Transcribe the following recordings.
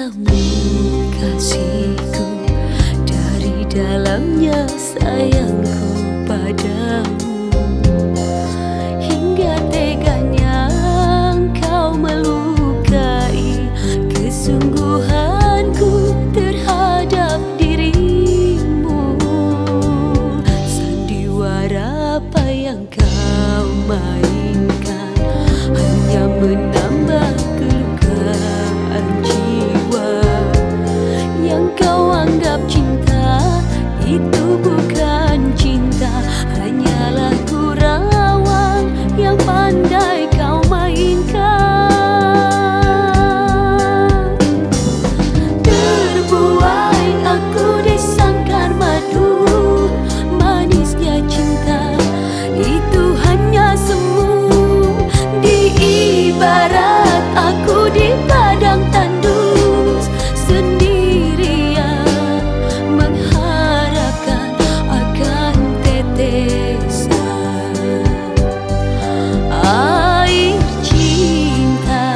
cintamu kasihku, dari dalamnya sayangku padamu. Hingga teganya engkau melukai kesungguhanku terhadap dirimu. Sandiwara apa yang kau mainkan hanya menambah kelukaan jiwa. Yang kau anggap cinta itu bukan cinta, hanyalah kurawang yang pandai kau mainkan. Terbuai aku di sangkar madu, manisnya cinta itu hanya semu. Diibarat aku di padang tandus sendirian, mengharapkan akan tetesan air cinta.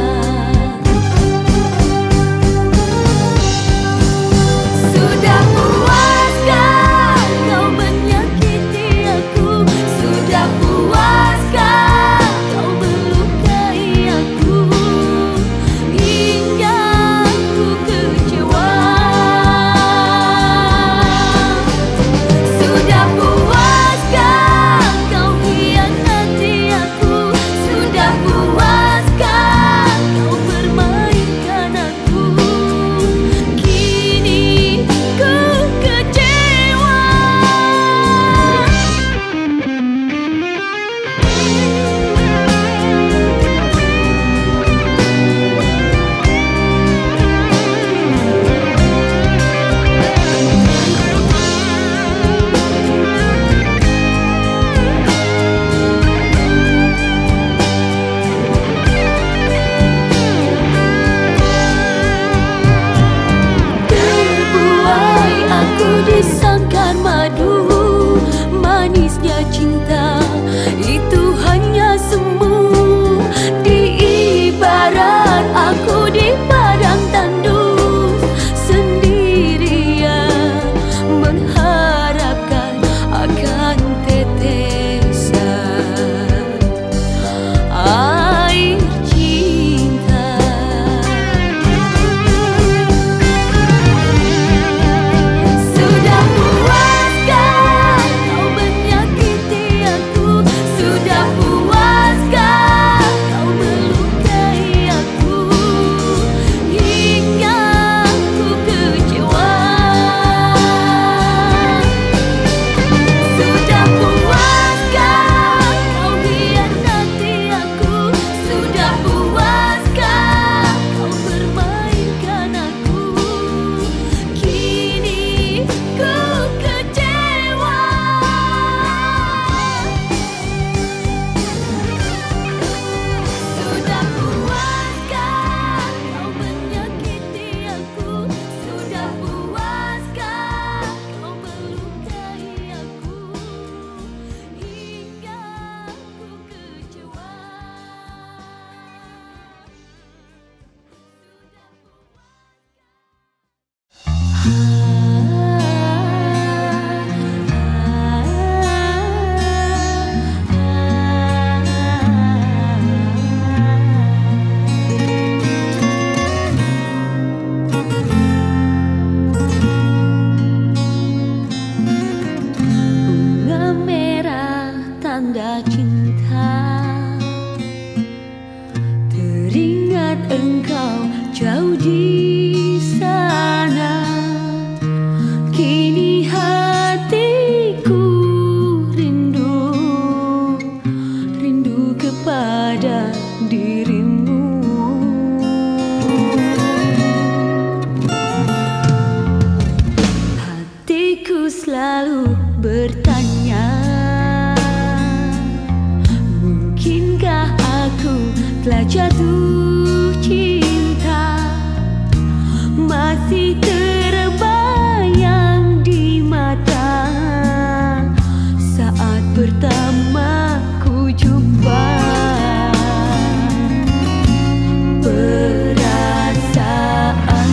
Sudah puaskah kau menyakiti aku? Sudah puaskah kau melukai aku hingga ku kecewa? Sudah puaskah kau hianati aku? Sudah puaskah kau permainkan aku? Kini ku kecewa. Terbuai aku di sangkar madu, manisnya cinta itu hanya semu. Diibarat aku di padang tandus sendirian, mengharapkan akan tetesan air cinta. Sudah puaskah kau menyakiti aku? Sudah puaskah kau melukai aku hingga ku kecewa? Sudah puaskah kau hianati aku? Sudah puaskah kau permainkan aku? Kini ku kecewa. Sudah puaskah kau menyakiti aku? Sudah puaskah kau melukai aku hingga ku kecewa? Bunga merah tanda cinta, teringat engkau jauh di sana. Kini hatiku rindu, rindu kepada dirimu. Hatiku selalu bertanya, mungkinkah aku telah jatuh cinta? Masih terbayang di mata saat pertama ku jumpa. Perasaan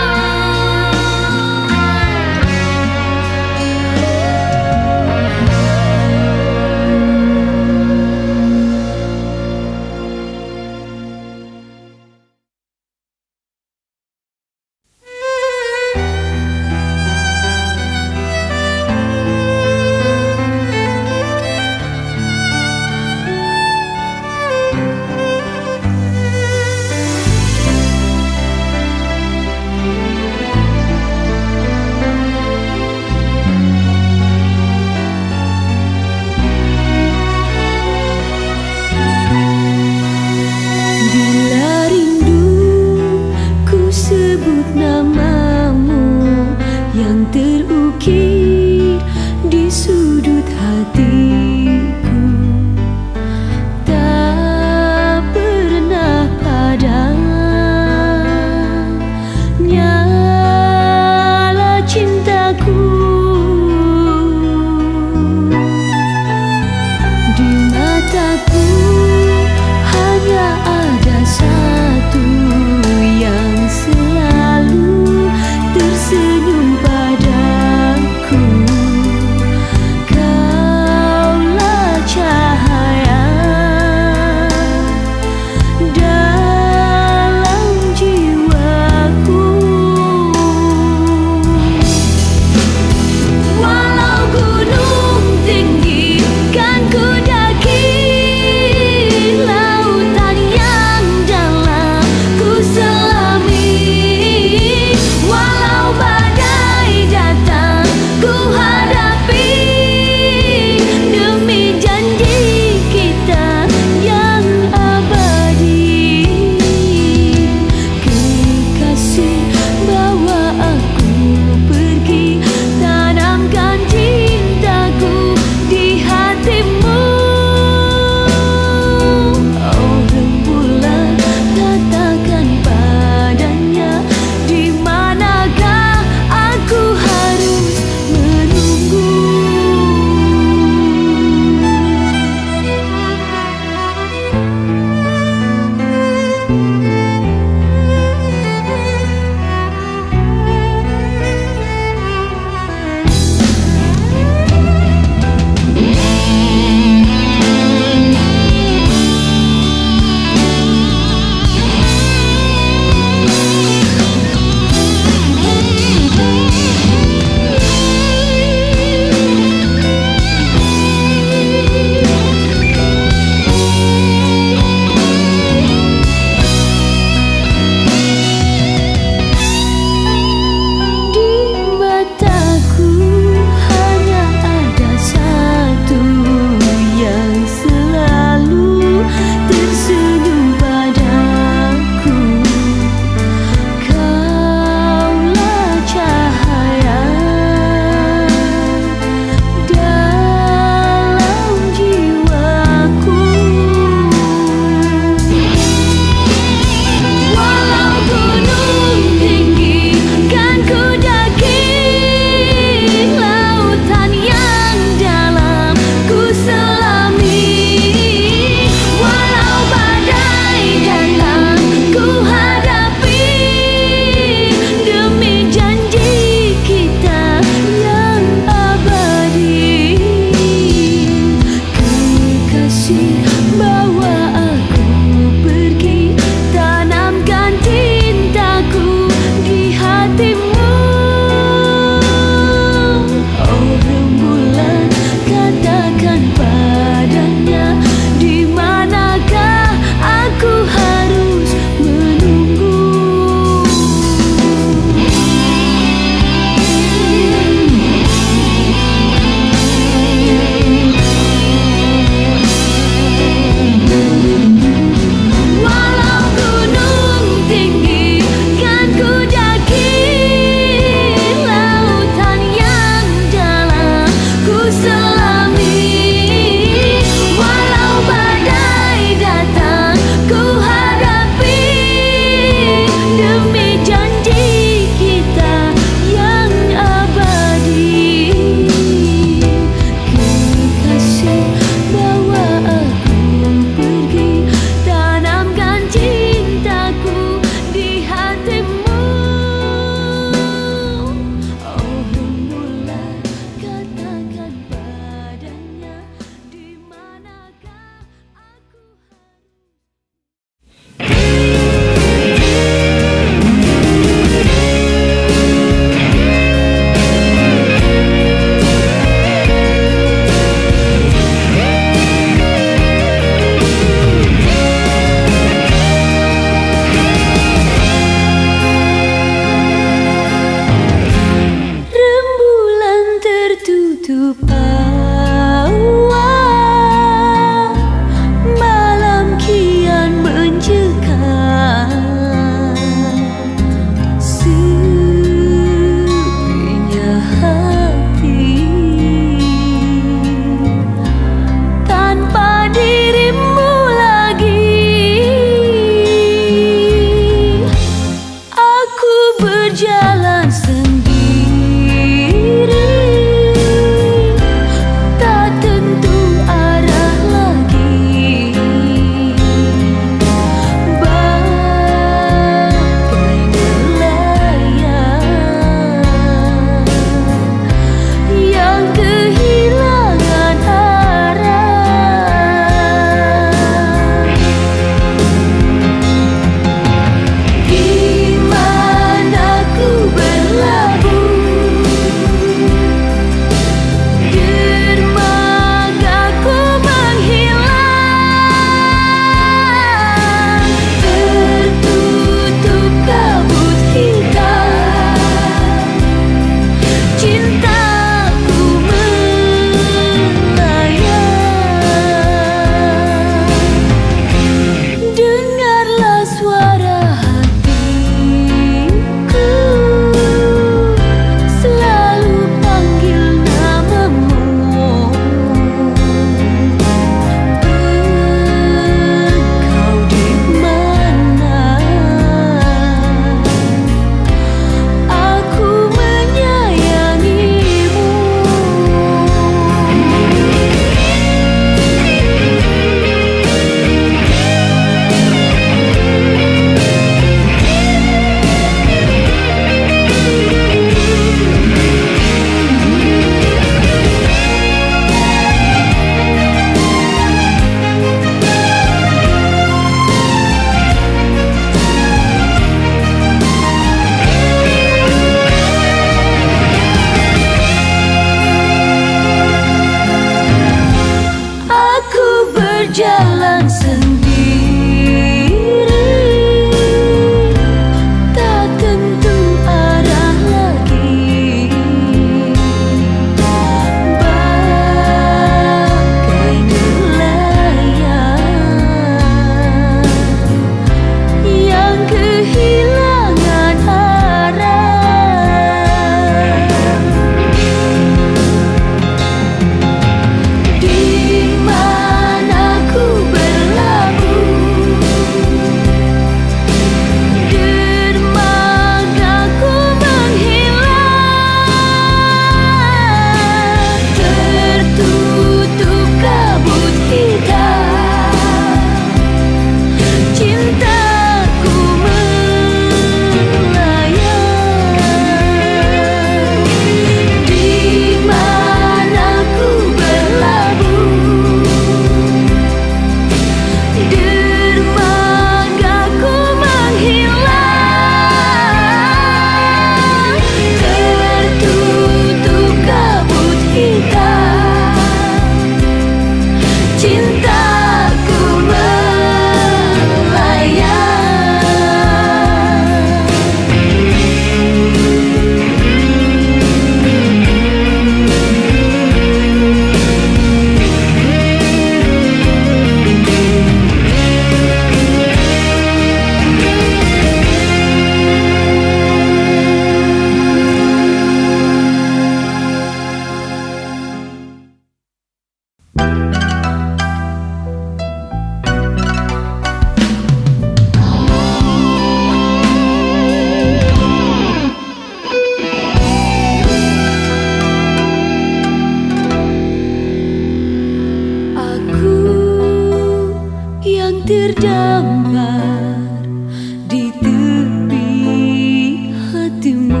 tergambar di tepi hatimu,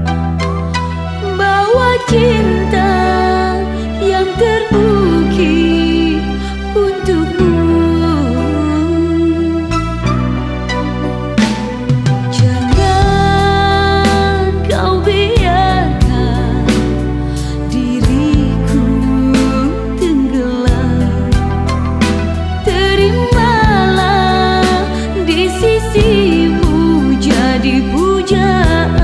bahwa cinta yang terukir untukmu. Jangan kau biarkan diriku tenggelam, terimalah di sisimu jadi pujaan.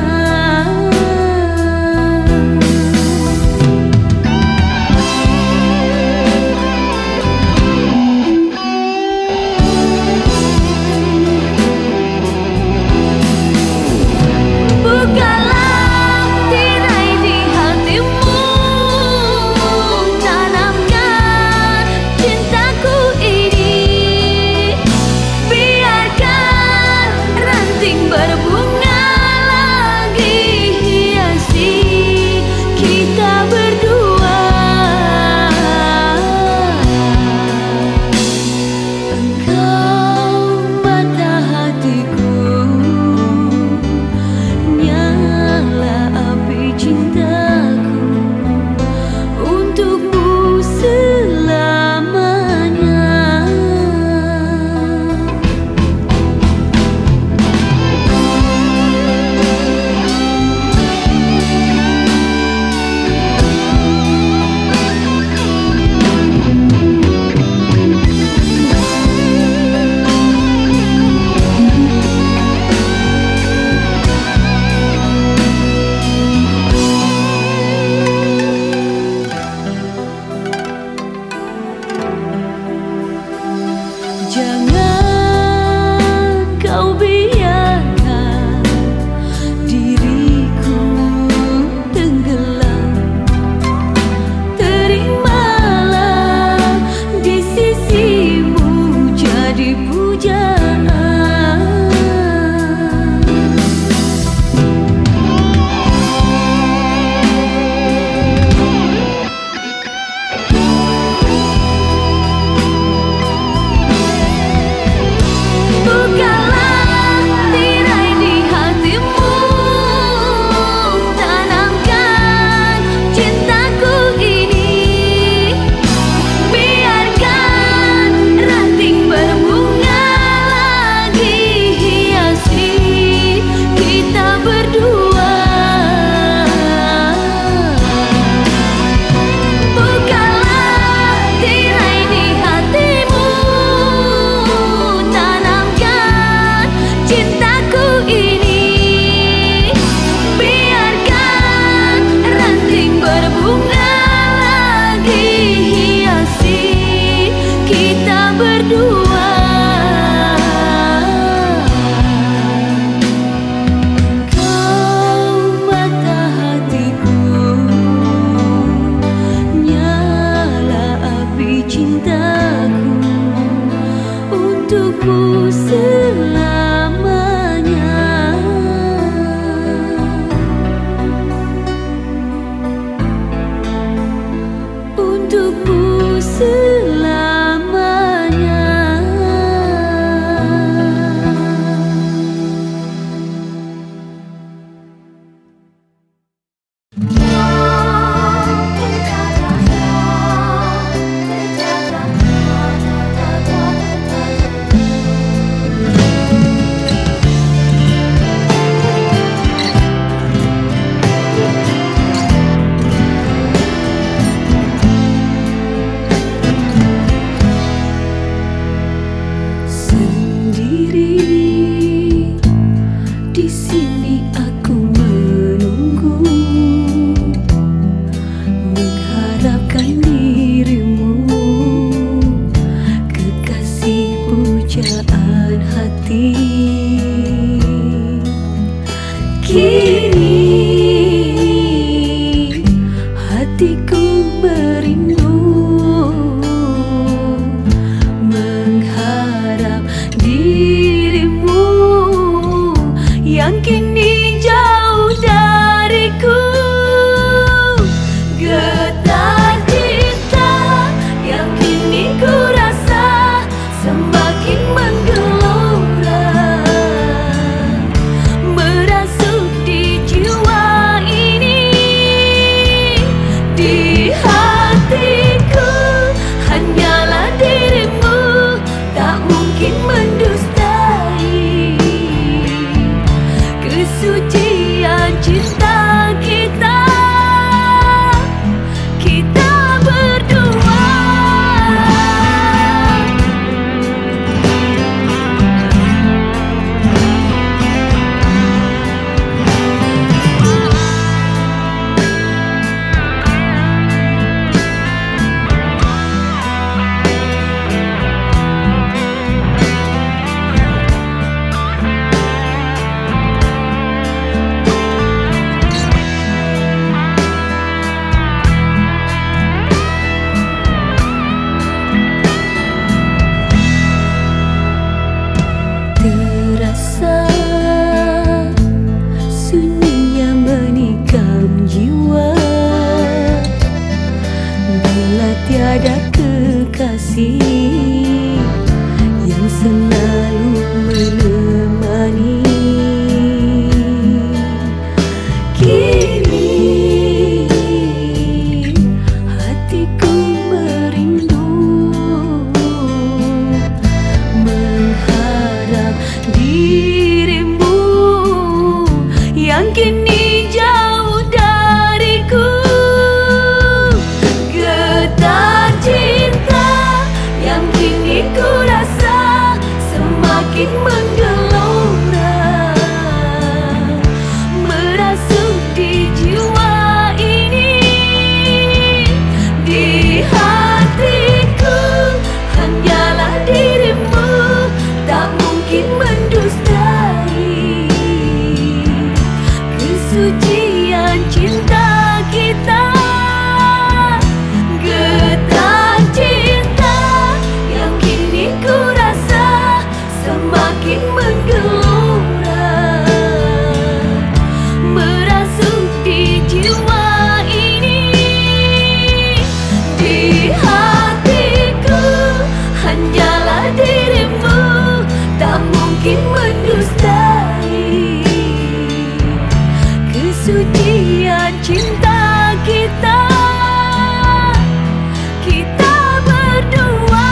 Jangan kau biarkan diriku tenggelam, terimalah di sisimu jadi pujaan. Untukmu selamanya, untukmu selamanya. Di sini aku menunggu, mengharapkan dirimu, kekasih pujaan hati. Kini hatiku merindu, mengharap dirimu yang kini jauh dariku. Getar cinta yang kini ku rasa semakin menggeliat. semakin mendustai kesucian cinta kita. Kita berdua terasa sunyinya menikam jiwa bila tiada kekasih yang selalu menemani. Kini hatiku merindu mengharap dirimu yang kini jauh dariku. Getar cinta yang kini ku rasa semakin menggelora, merasuk di jiwa ini. Di hatiku hanyalah dirimu, tak mungkin mendustai kesucian cinta kita. Getar cinta yang kini ku rasa semakin menggelora, merasuk di jiwa ini. Di hatiku hanyalah dirimu, tak mungkin mendustai kesucian cinta kita. Kita berdua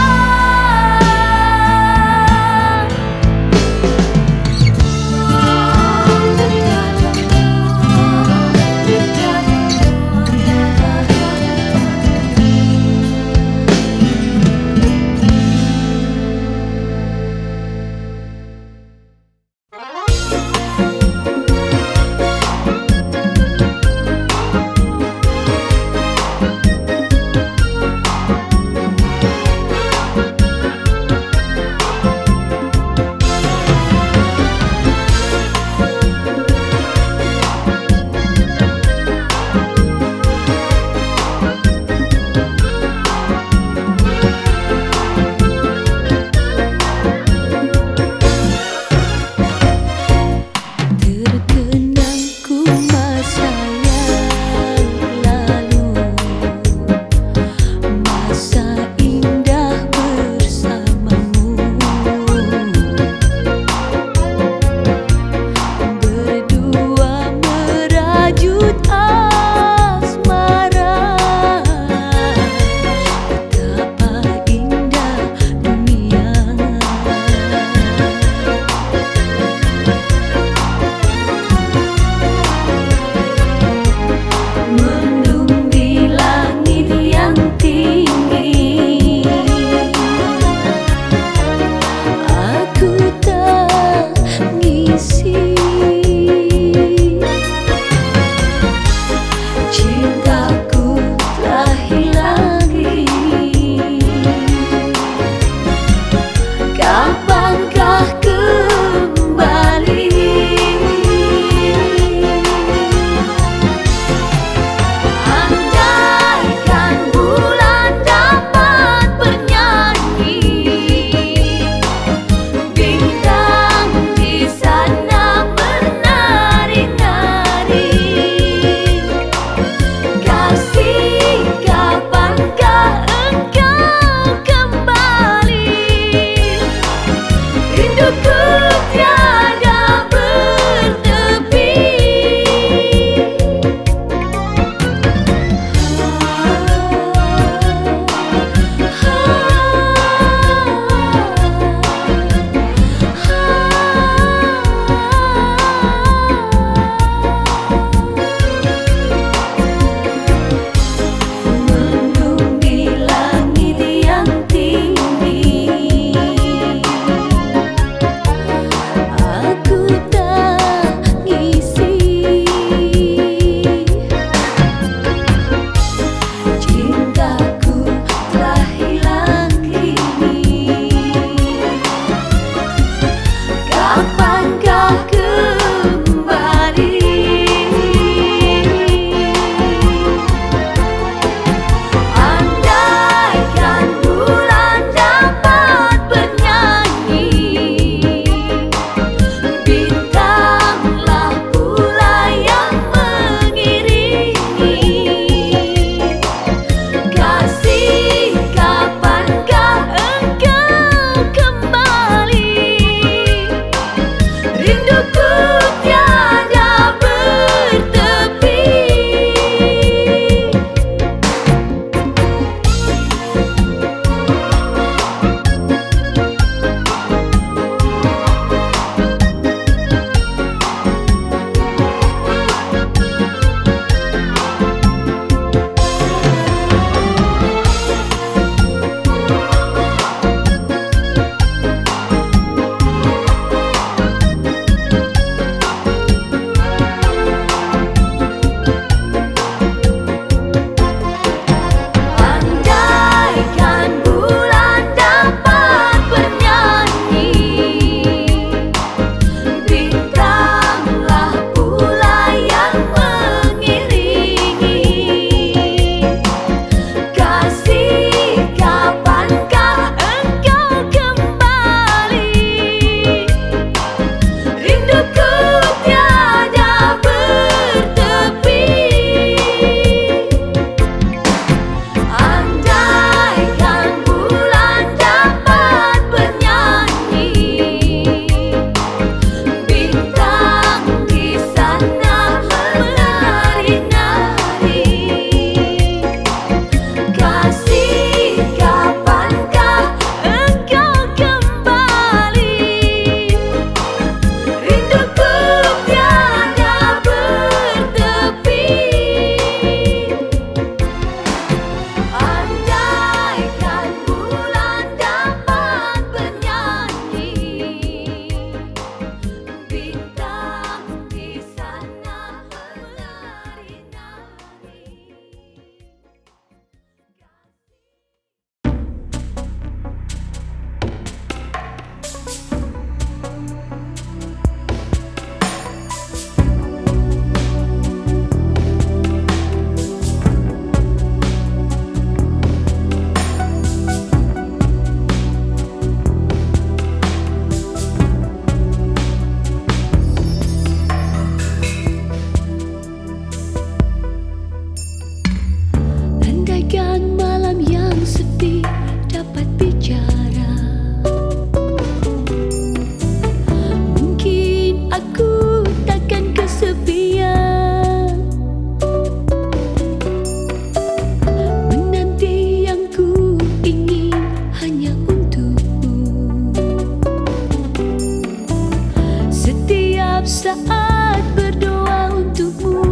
saat berdoa untukmu.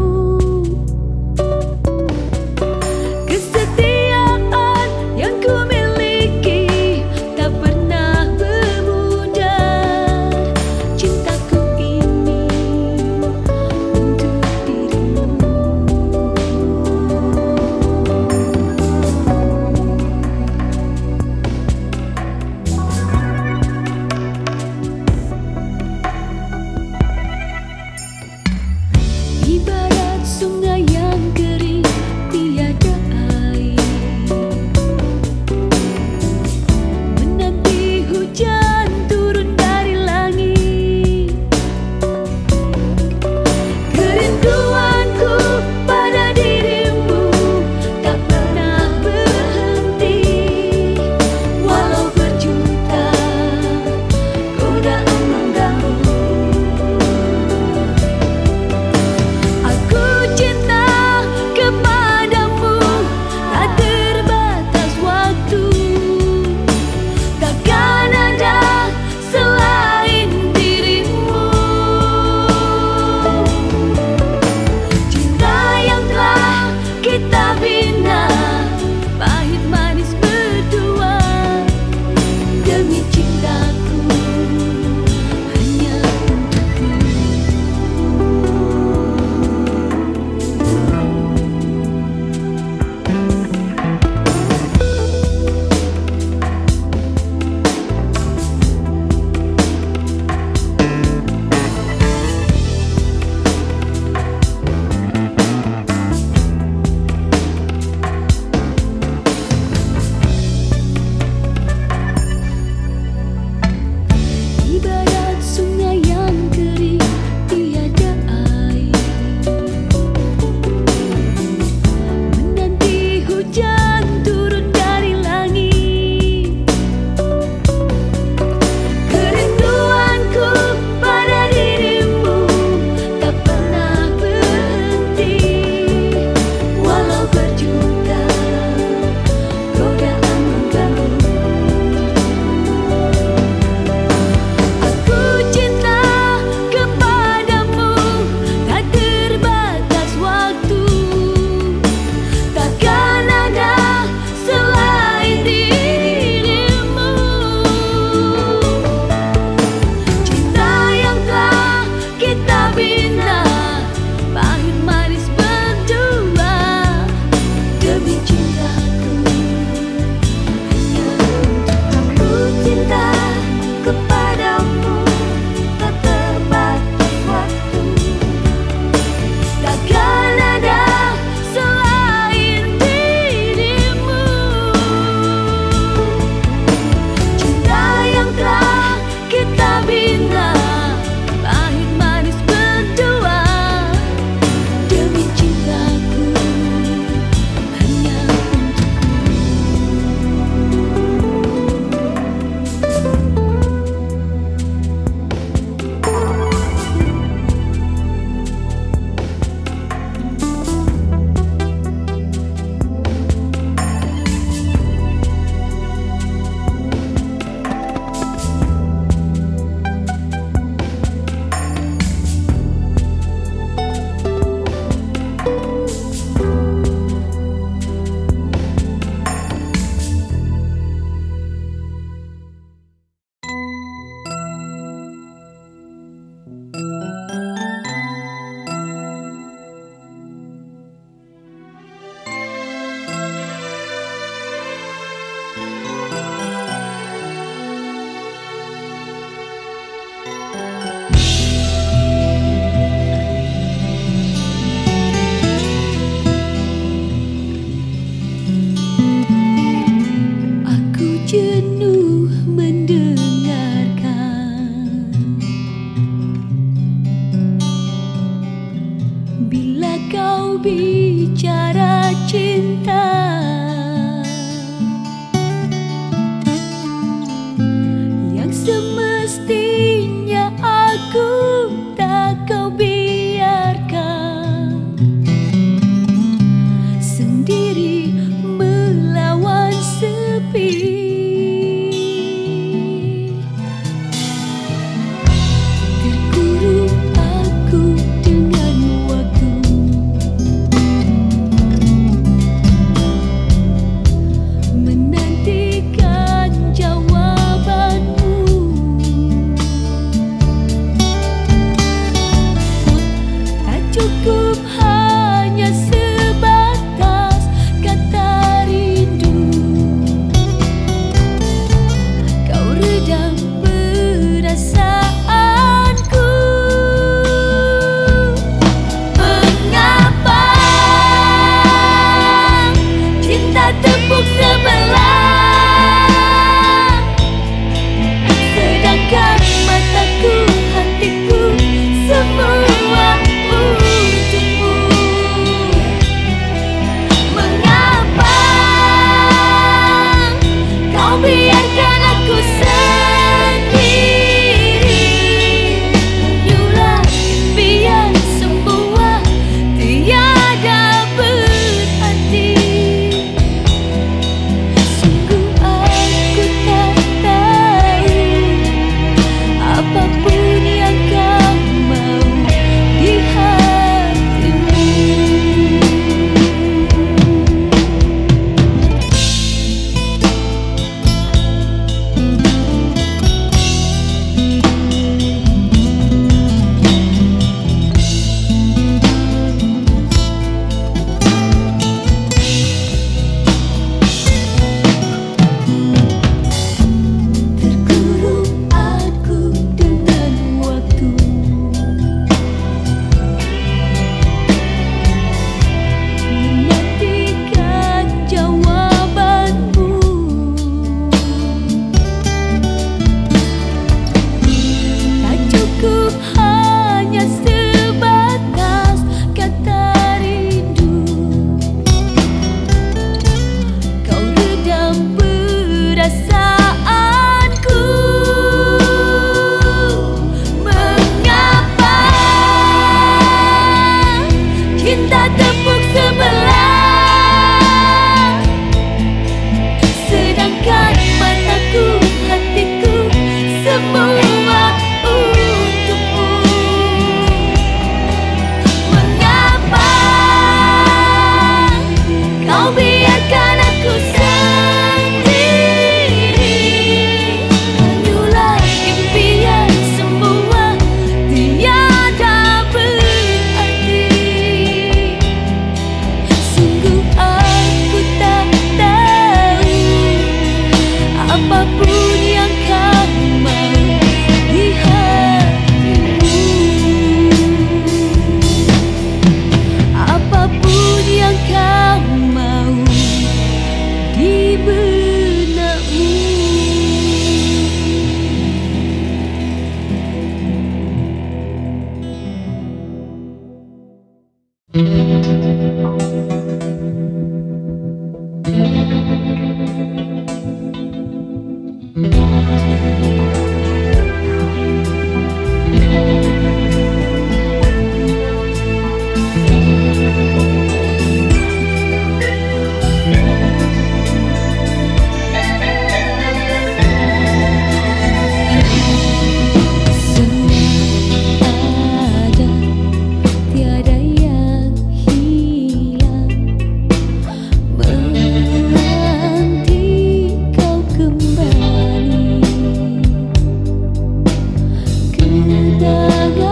Kesetiaan yang ku miliki tak pernah bermudar. Cintaku ini untuk dirimu. Ibarat sungai yang kering tiada air, menanti hujan turun dari langit. Kerinduanku pada dirimu tak pernah berhenti, walau berjuta godaan mengganggu. Aku cinta kepadamu tak terbatas waktu, takkan ada selain dirimu. Cinta yang telah kita bina, pahit manis berdua, demi cintaku hanya untukmu. Ibarat sungai yang kering tiada air, menanti hujan turun dari langit. Kerinduanku pada dirimu tak pernah berhenti, walau berjuta godaan mengganggu. Aku cinta kepadamu tak terbatas waktu, takkan ada selain dirimu. Cinta yang telah kita bina, pahit manis berdua, demi cintaku hanya untukmu. Aku cinta kepadamu tak terbatas waktu, takkan ada selain dirimu. Cinta yang telah kita bina, pahit manis berdua, demi cintaku hanya jenuh mendengarkan bila kau bicara cinta, yang semestinya aku tak kau biarkan sendiri melawan sepi. Terkurung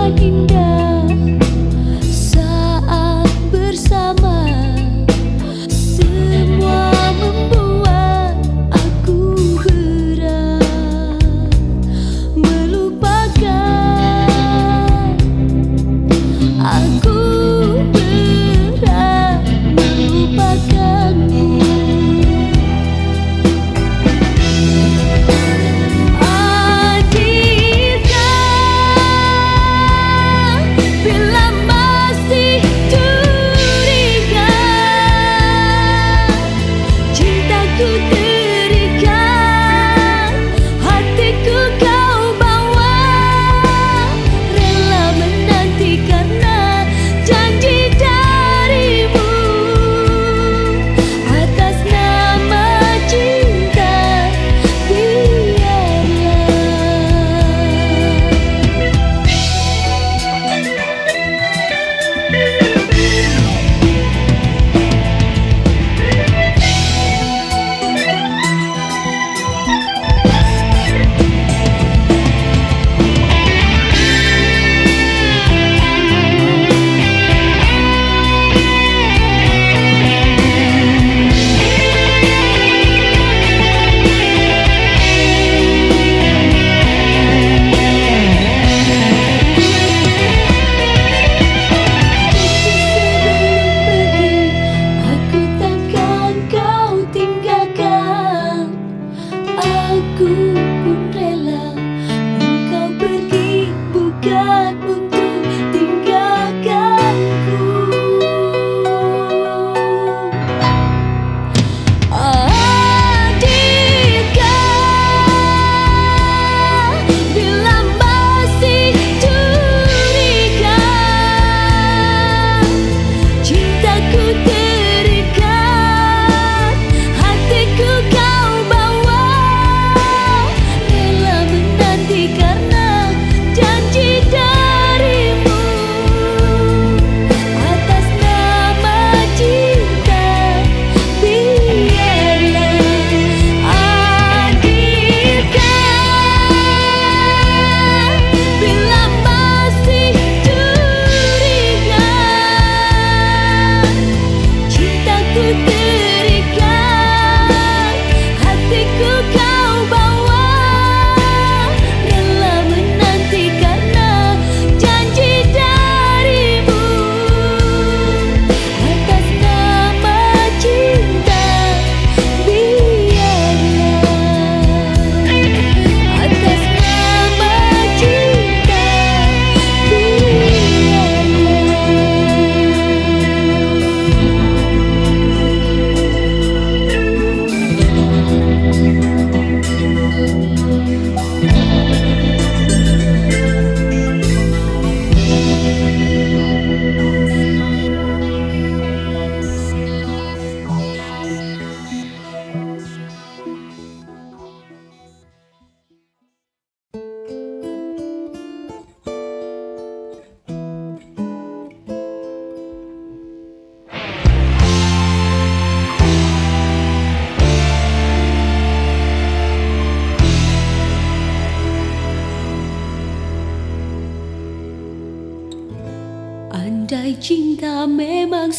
Andai cinta memang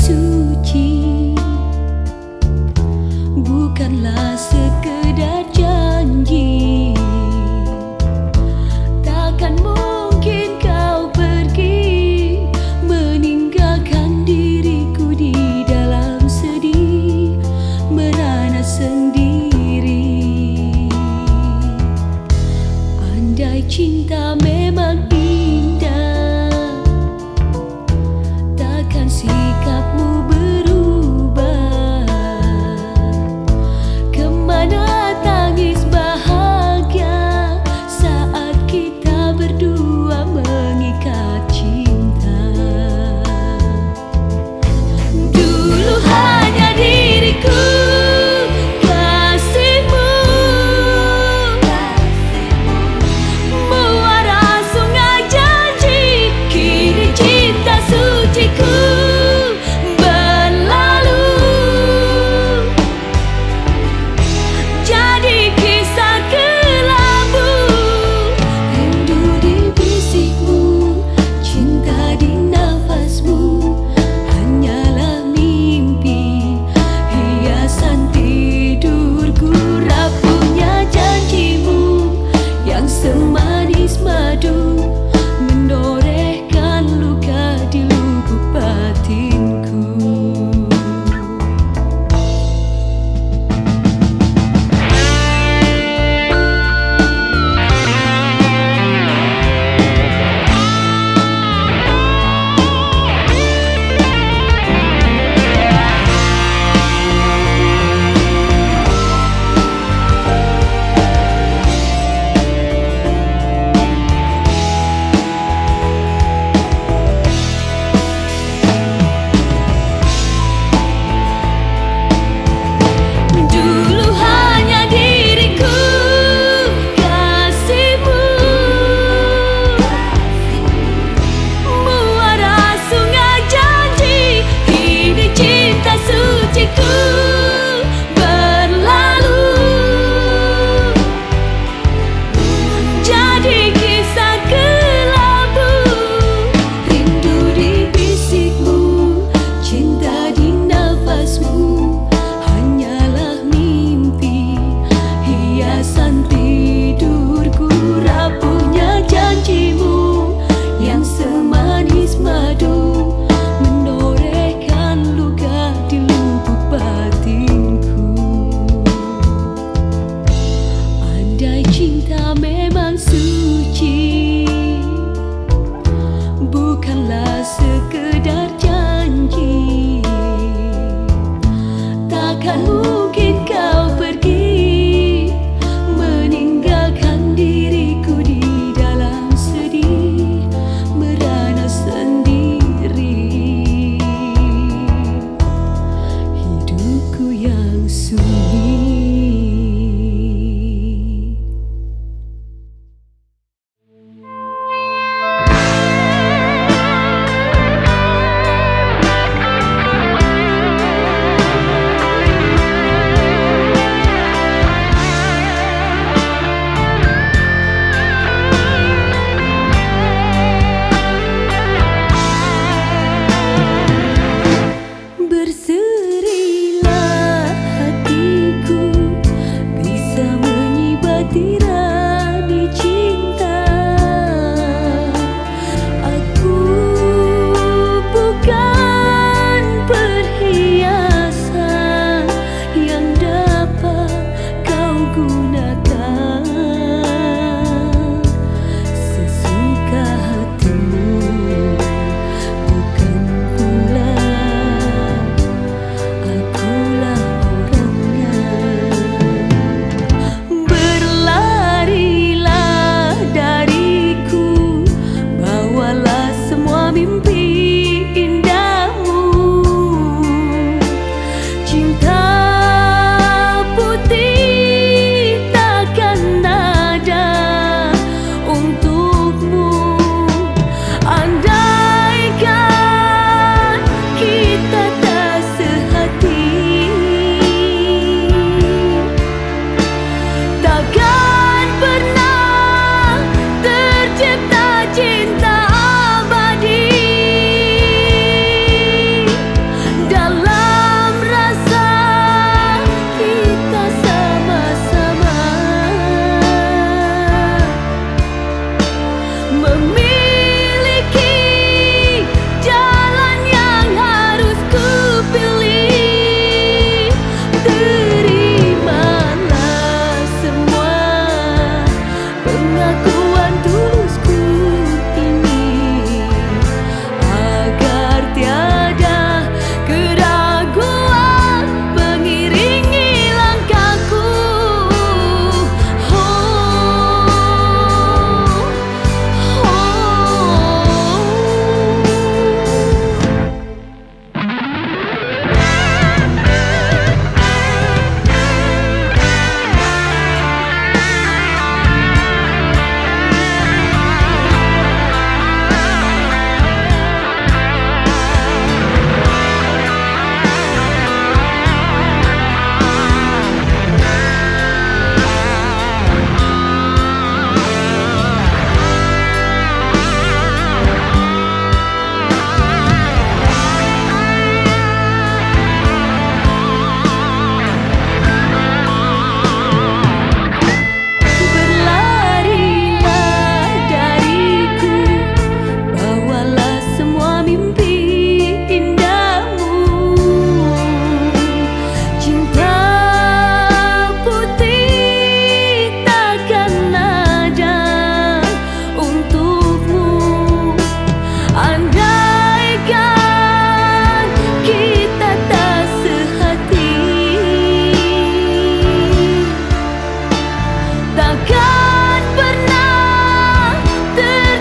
suci, bukanlah sekedar janji, takkan mungkin kau pergi meninggalkan diriku di dalam sedih merana sendiri. Andai cinta memang sikapmu berubah, kemana tangis bahagia saat kita berdua mengikat cinta. Dulu hanya diriku, kasihmu muara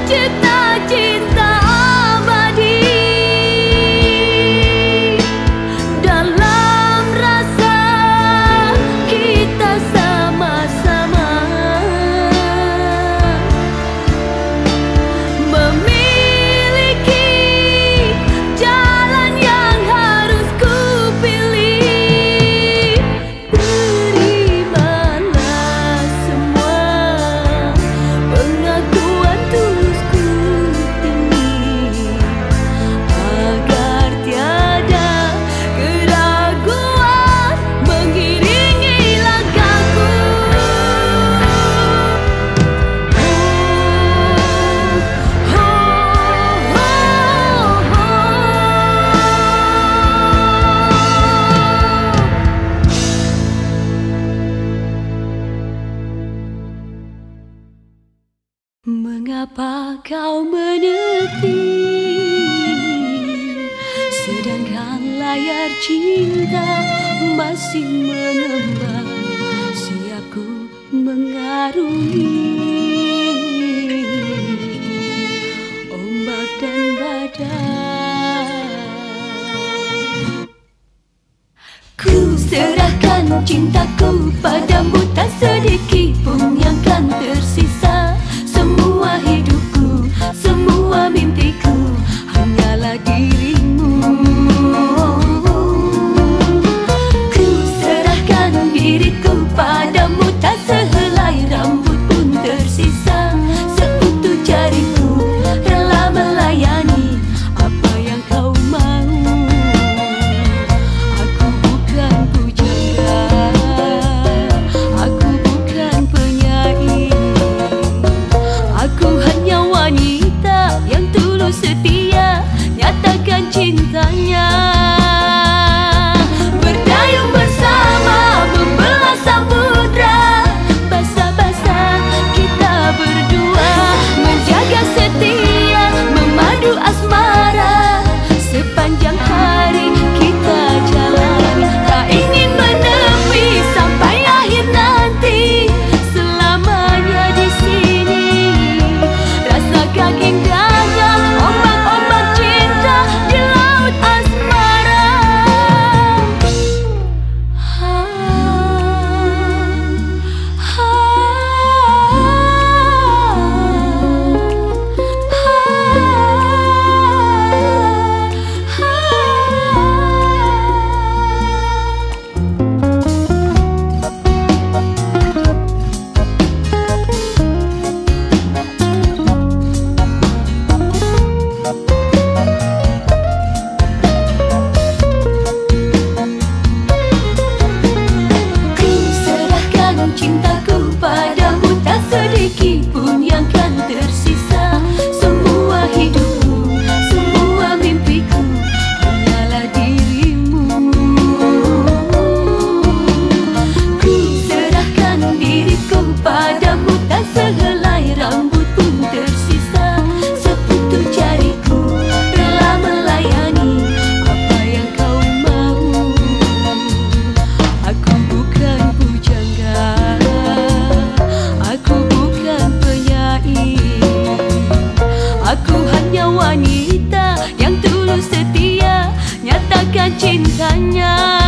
tercipta cinta abadi dalam rasa kita sama-sama memiliki jalan yang harus ku pilih. Terimalah semua pengakuan tulusku ini agar tiada keraguan mengiringi langkahku. Mengapa kau menepi, sedangkan layar cinta masih mengembang, siap ku mengarungi ombak dan badai. Ku serahkan cintaku padamu, tak sedikit pun yang kan tersisa. Semua hidupku, semua mimpiku hanyalah dirimu. Ku serahkan diriku padamu, tak sehelai rambut pun tersisa. Seutuh jariku rela melayani apa yang kau mau. Aku bukan pujangga, aku bukan penyair, aku hanya wanita yang tulus setia nyatakan cintanya. Berdayung bersama membelah samudra, basah-basah kita berdua menjaga setia, memadu asmara sepanjang hari kita jalani. Tak ingin menepi sampai akhir nanti, selamanya di sini. Rasakan indahnya ombak-ombak cinta di laut asmara. Ku serahkan cintaku padamu, tak sedikit pun yang kan tersisa. Semua hidupku, semua mimpiku hanyalah dirimu. Ku serahkan diriku padamu, tak sehelai rambut pun tersisa. Sekutu jariku rela melayani apa yang kau mau. Aku bukan pujangga, aku bukan penyair, aku hanya wanita yang tulus setia nyatakan cintanya.